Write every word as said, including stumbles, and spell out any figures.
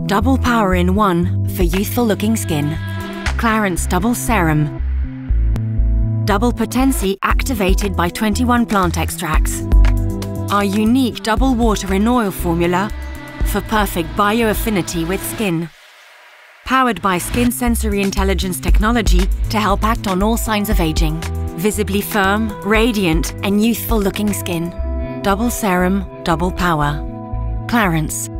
Double power in one for youthful-looking skin. Clarins Double Serum. Double potency activated by twenty-one plant extracts. Our unique double water in oil formula for perfect bioaffinity with skin. Powered by skin sensory intelligence technology to help act on all signs of aging. Visibly firm, radiant and youthful-looking skin. Double Serum, double power. Clarins.